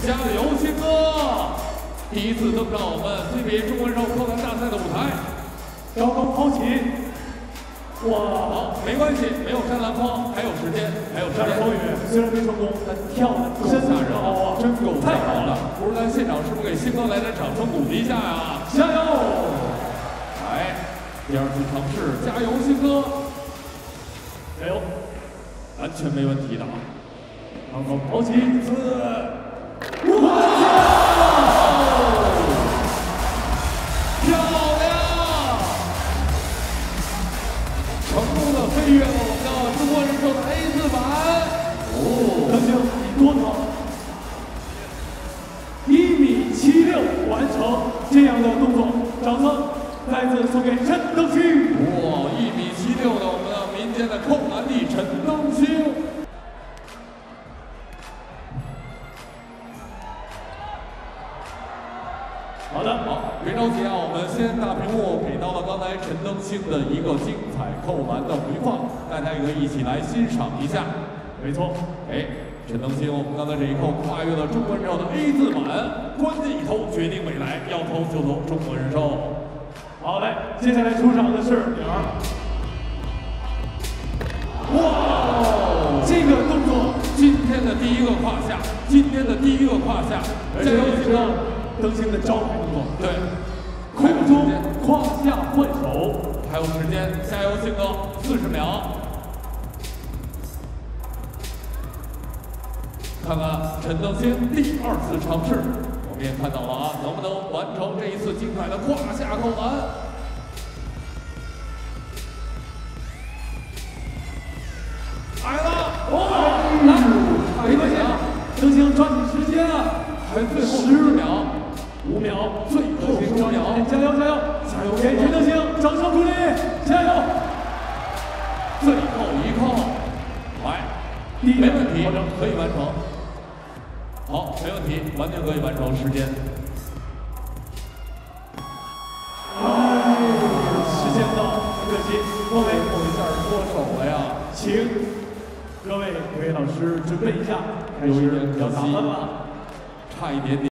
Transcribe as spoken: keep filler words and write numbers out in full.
加油，新哥！第一次登上我们 C B A 中文绕扣篮大赛的舞台， 高空抛起，哇！ 好，没关系，没有粘篮筐，还有时间，还有时间。 风雨虽然没成功，但跳的真吓人高啊， 真够太好好了！ 不是咱现场是不是给新哥来点掌声鼓励一下呀？ 加油！ 来，第二次尝试，加油，新哥！ 加油！ 完全没问题的啊！ 高空抛起一次， 哇！漂亮！成功的飞跃了我们的中国人寿的 A 字板。哦， 曾经以多高一米七六完成这样的动作，掌声再次送给陈登星。 哇，一米七六的我们的民间的扣篮帝陈登星。 好的， 好，别着急啊，我们先大屏幕给到了刚才陈登星的一个精彩扣篮的回放，大家也可以一起来欣赏一下。 没错， 哎，陈登星，我们刚才这一扣跨越了中国人寿的 A 字板，关键一投决定未来，要投就投中国人寿。 好嘞，接下来出场的是鸟儿。哇，这个动作， 今天的第一个胯下，今天的第一个胯下，加油，新哥！ 登星的招牌动作， 对， 空中胯下换手， 还有时间，加油，新哥，四十秒。看看陈登星第二次尝试，我们也看到了啊，能不能完成这一次精彩的胯下扣篮？来了，哦，来，没关系啊， 登星抓紧时间啊， 还有最后十秒。 五秒， 最后十秒， 加油加油加油！给陈登星掌声鼓励，加油！ 最后一扣，来，没问题，可以完成。好，没问题，完全可以完成，时间。 哎，时间到，很可惜，各位我一下脱手了呀， 请各位各位老师准备一下，开始要打分了， 差一点点。